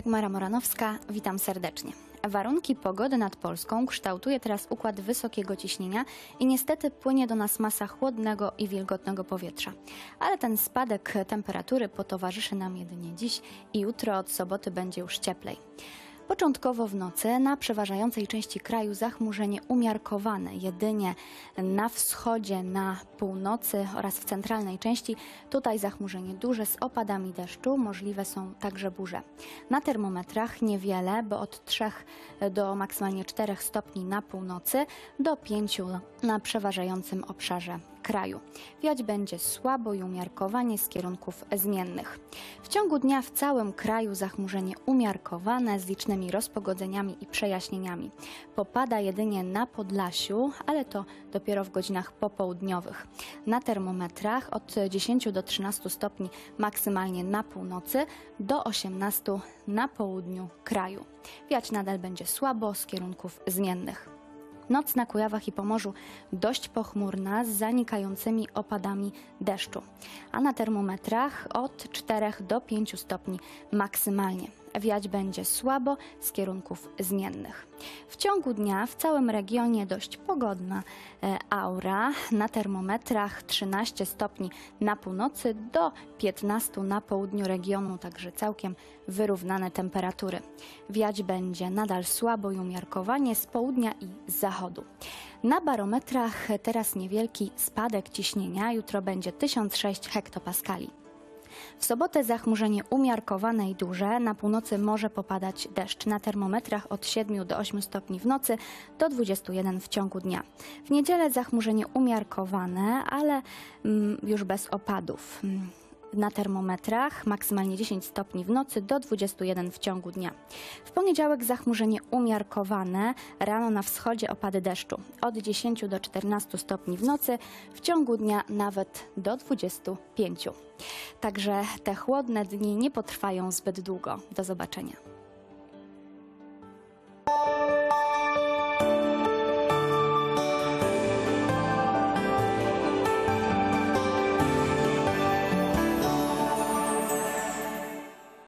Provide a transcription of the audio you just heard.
Dagmara Moranowska, witam serdecznie. Warunki pogody nad Polską kształtuje teraz układ wysokiego ciśnienia i niestety płynie do nas masa chłodnego i wilgotnego powietrza. Ale ten spadek temperatury potowarzyszy nam jedynie dziś i jutro od soboty będzie już cieplej. Początkowo w nocy na przeważającej części kraju zachmurzenie umiarkowane. Jedynie na wschodzie, na północy oraz w centralnej części tutaj zachmurzenie duże z opadami deszczu. Możliwe są także burze. Na termometrach niewiele, bo od 3 do maksymalnie 4 stopni na północy do 5 na przeważającym obszarze kraju. Wiać będzie słabo i umiarkowanie z kierunków zmiennych. W ciągu dnia w całym kraju zachmurzenie umiarkowane z licznymi rozpogodzeniami i przejaśnieniami. Popada jedynie na Podlasiu, ale to dopiero w godzinach popołudniowych. Na termometrach od 10 do 13 stopni maksymalnie na północy do 18 na południu kraju. Wiać nadal będzie słabo z kierunków zmiennych. Noc na Kujawach i Pomorzu dość pochmurna z zanikającymi opadami deszczu, a na termometrach od 4 do 5 stopni maksymalnie. Wiać będzie słabo z kierunków zmiennych. W ciągu dnia w całym regionie dość pogodna aura. Na termometrach 13 stopni na północy do 15 na południu regionu, także całkiem wyrównane temperatury. Wiać będzie nadal słabo i umiarkowanie z południa i z zachodu. Na barometrach teraz niewielki spadek ciśnienia. Jutro będzie 1006 hektopaskali. W sobotę zachmurzenie umiarkowane i duże. Na północy może popadać deszcz. Na termometrach od 7 do 8 stopni w nocy do 21 w ciągu dnia. W niedzielę zachmurzenie umiarkowane, ale już bez opadów. Na termometrach maksymalnie 10 stopni w nocy do 21 w ciągu dnia. W poniedziałek zachmurzenie umiarkowane, rano na wschodzie opady deszczu. Od 10 do 14 stopni w nocy, w ciągu dnia nawet do 25. Także te chłodne dni nie potrwają zbyt długo. Do zobaczenia.